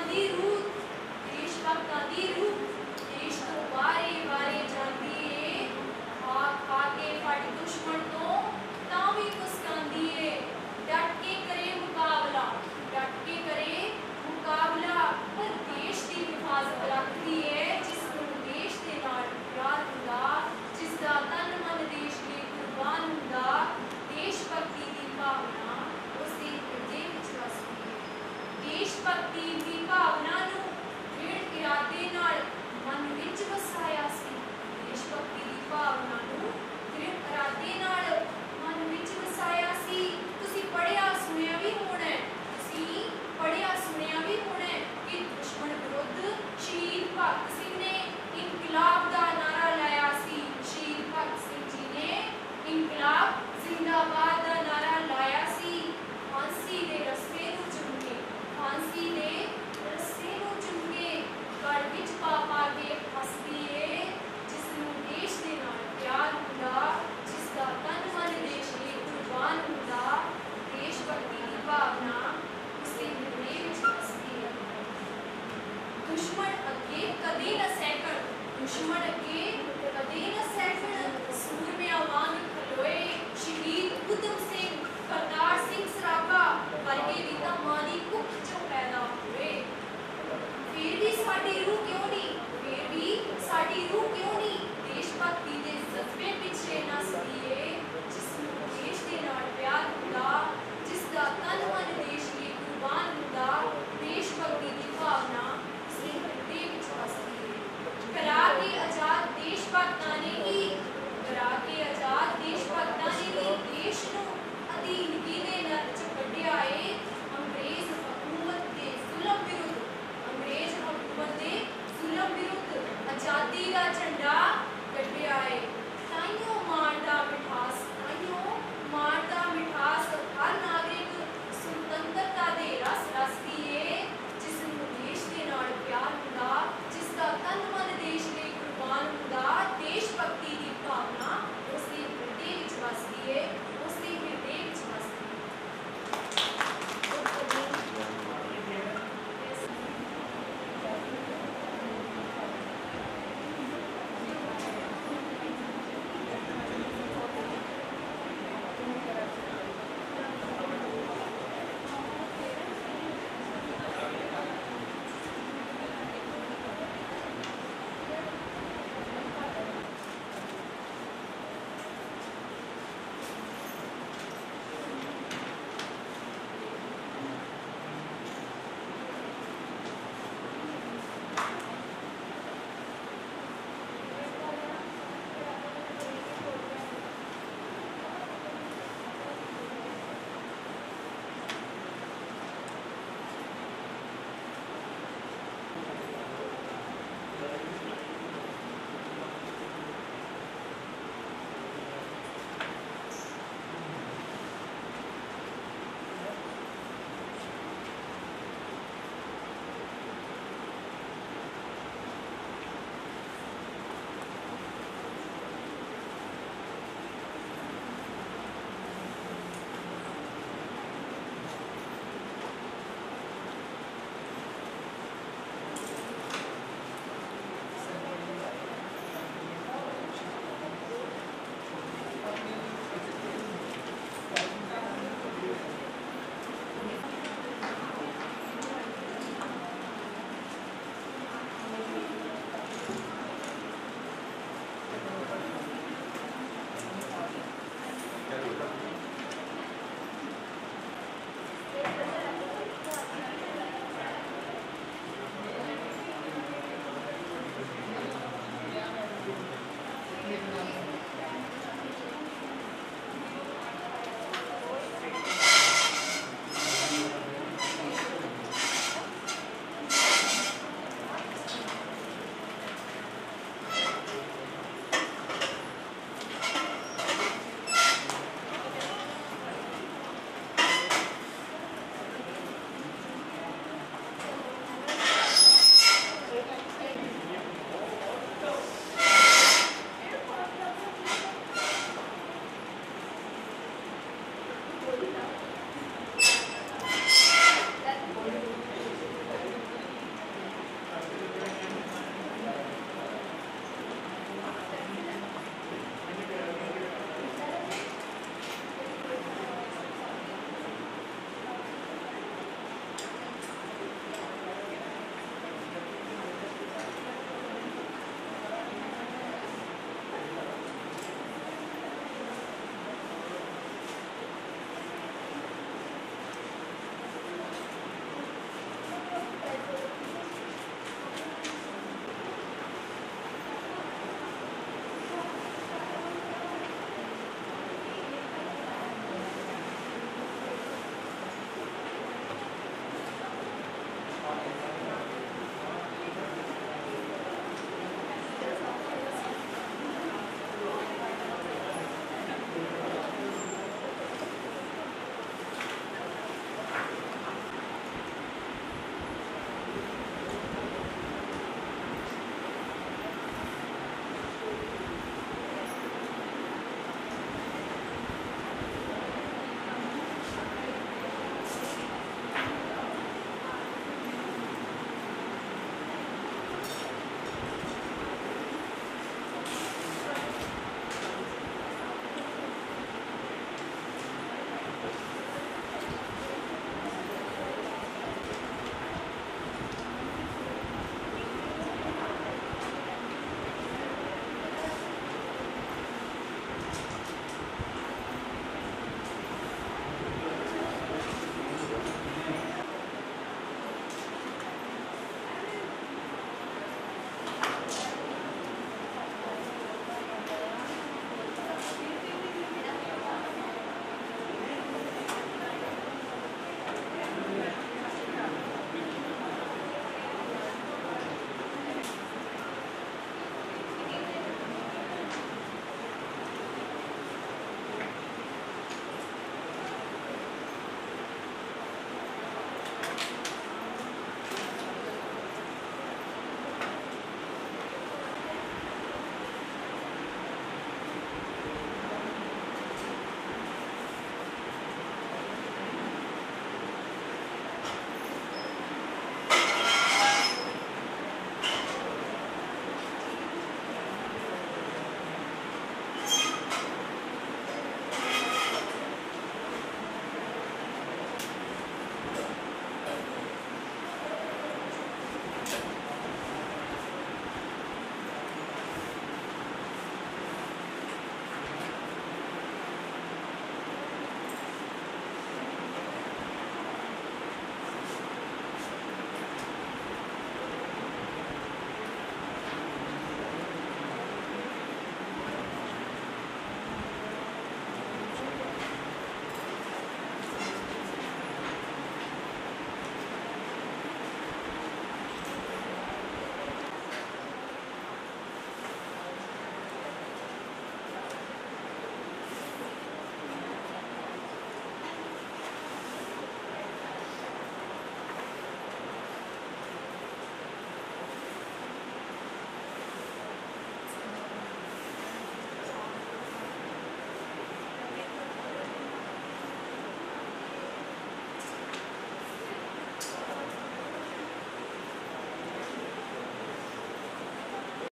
दी रूह देश भक्तां दी रूह देश तो वारे वारे जाती है खा के फट दुश्मन तो तां भी मुस्कांदी है डट के करे मुकाबला पर देश की हिफाजत रखती है जिसको देश के नाल प्यार हुंदा जिसदा तन मन देश लिए कुर्बान हुंदा देश भक्ति की भावना उसके हृदय विच वसदी है देश भक्ति की भावना नूं दृढ़ इरादे नाल मन विच वसाया सी देश भक्ति की भावना नूं दृढ़ इरादे नाल मन विच वसाया सी तुसीं पढ़िया सुनिया भी होना कि दुश्मन विरुद्ध शहीद भगत सिंह ने इनकलाब का नारा लाया सी शहीद भगत सिंह जी ने इनकलाब जिंदाबाद का नारा लाया सी फांसी दे रस्ते नूं चुम के गल विच पा के फसदी है जिसनूं देश दे नाल प्यार हुंदा जिसदा तन मन देश लिए कुर्बान हुंदा देश भक्ति की भावना उसके हृदय विच वसदी है दुश्मन अगे कदे न सैकड़ सूरमे वांग खलोए शहीद उधम सिंह करतार सिंह सराभा वर्गे भी तां मां दी कुख चों पैदा होए फिर भी साडी रूह क्यों नहीं देश भक्ति दे जज्बे पिछे नसदी है जिसनूं देश दे नाल प्यार